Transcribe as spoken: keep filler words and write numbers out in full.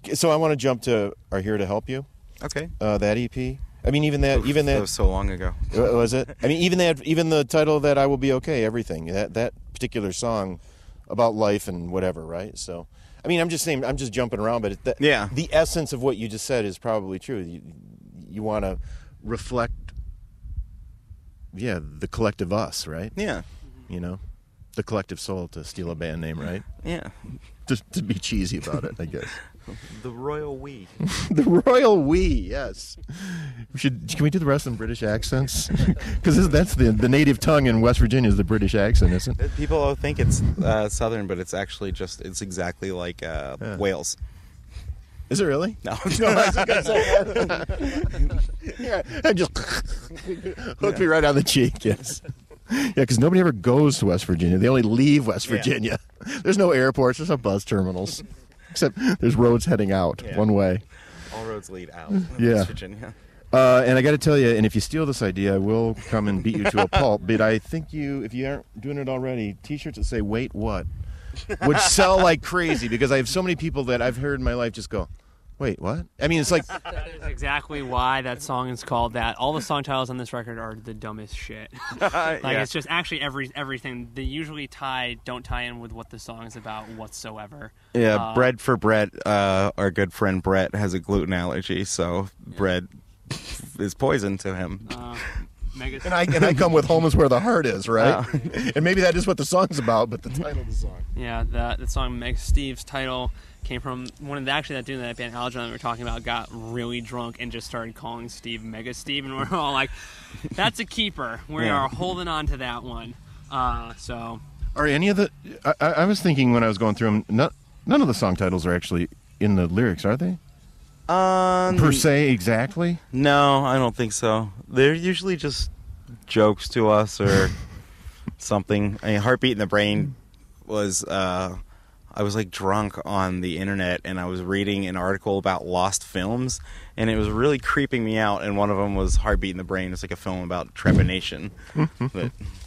So I want to jump to "Are Here to Help You." Okay. Uh, that E P. I mean, even that, Oof, even that, that was so long ago. Was it? I mean, even that, even the title that "I Will Be Okay," everything that that particular song about life and whatever, right? So, I mean, I'm just saying, I'm just jumping around, but it, the, yeah, the essence of what you just said is probably true. You, you want to reflect, yeah, the collective us, right? Yeah. You know, the collective soul, to steal a band name, right? Yeah. Just to be cheesy about it, I guess. The Royal We. The Royal We, yes. We should. Can we do the rest in British accents? Because that's the the native tongue in West Virginia is the British accent, isn't it? People think it's uh, Southern, but it's actually just, it's exactly like uh, yeah. Wales. Is it really? No. No, I was gonna say that. Yeah, and just hooked yeah. me right on the cheek, yes. Yeah, because nobody ever goes to West Virginia. They only leave West Virginia. Yeah. There's no airports. There's no bus terminals. Except there's roads heading out yeah. one way. All roads lead out. Yeah. West Virginia. Uh, and I got to tell you, and if you steal this idea, I will come and beat you to a pulp. But I think you, if you aren't doing it already, T-shirts that say "Wait, what?" would sell like crazy, because I have so many people that I've heard in my life just go, "Wait, what?" I mean, it's like... That is exactly why that song is called that. All the song titles on this record are the dumbest shit. Like, yeah. It's just actually every everything. They usually tie, don't tie in with what the song is about whatsoever. Yeah, uh, bread for Brett. Uh, our good friend Brett has a gluten allergy, so yeah. bread is poison to him. Uh, and I and I come with "Home is where the heart is," right? Uh, and maybe that is what the song's about, but the title of the song. Yeah, the the song Meg Steve's title came from one of the, actually that dude in that band Algernon that we were talking about got really drunk and just started calling Steve Mega Steve, and we're all like, "That's a keeper. We yeah. are holding on to that one." Uh, so, are any of the? I, I was thinking when I was going through them, not, none of the song titles are actually in the lyrics, are they? Um, per se, exactly. No, I don't think so. They're usually just jokes to us or something. I mean, "Heartbeat in the Brain" was. Uh, I was like drunk on the internet, and I was reading an article about lost films, and it was really creeping me out. And one of them was "Heartbeat in the Brain." It's like a film about trepanation. But